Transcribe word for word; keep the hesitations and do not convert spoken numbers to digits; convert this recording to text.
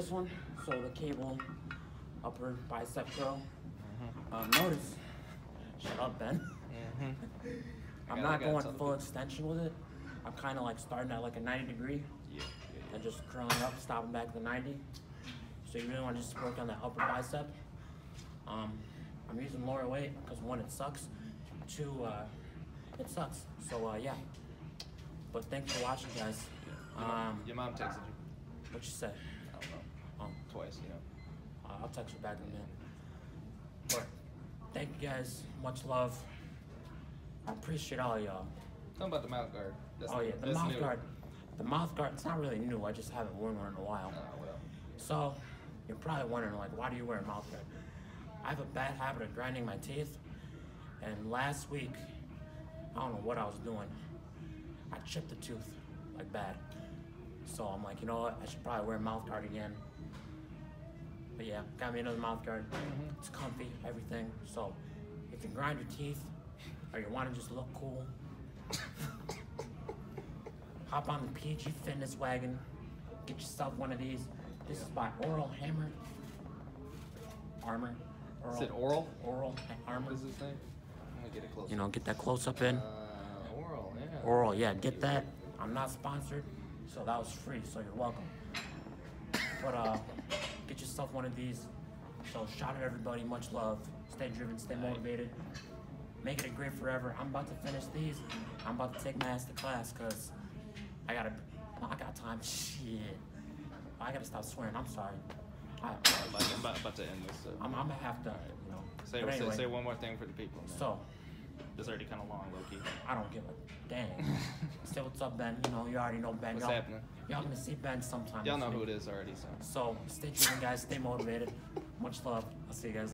this one, so the cable upper bicep curl. Mm-hmm. um, notice, shut up, Ben. Mm-hmm. I'm not going full extension with it. I'm kind of like starting at like a ninety degree yeah, yeah, yeah. and just curling up, stopping back to ninety. So you really want to just work on that upper bicep. Um, I'm using lower weight because one, it sucks. Two, uh, it sucks. So uh, yeah. But thanks for watching, guys. Yeah. Your, um, mom, your mom texted you. What you say? I don't know. Um, Twice, you know. Uh, I'll text you back in a minute. But thank you guys. Much love. I appreciate all y'all. Talking about the mouth guard. That's oh new. yeah, the That's mouth new. guard. The mouth guard, it's not really new. I just haven't worn one in a while. Oh, well. So you're probably wondering, like, why do you wear a mouth guard? I have a bad habit of grinding my teeth. And last week, I don't know what I was doing. I chipped a tooth, like bad. So I'm like, you know what? I should probably wear a mouth guard again. But yeah, got me another mouth guard. Mm-hmm. It's comfy, everything. So if you grind your teeth, or you want to just look cool, hop on the P G Fitness wagon, get yourself one of these. This is by Oral Hammer. Armor. Oral. Is it Oral? Oral Armor. What is this thing? I'm gonna get it close. You know, get that close up in. Uh, oral, yeah. Oral, yeah, get that. I'm not sponsored, so that was free, so you're welcome. But uh, get yourself one of these. So shout out everybody, much love. Stay driven, stay motivated. Make it a great forever. I'm about to finish these. I'm about to take my ass to class, cause I gotta, no, I got time. Shit. I gotta stop swearing, I'm sorry. I, I'm, about, I'm about, about to end this. So. I'm, I'm gonna have to, you know. Say, anyway, say, say one more thing for the people. Man. So. It's already kind of long, low key. I don't give a dang. Say what's up, Ben. You know, you already know Ben. What's y'all, happening? Y'all gonna see Ben sometime. Y'all know who it is already, so. So stay tuned, guys. Stay motivated. Much love. I'll see you guys.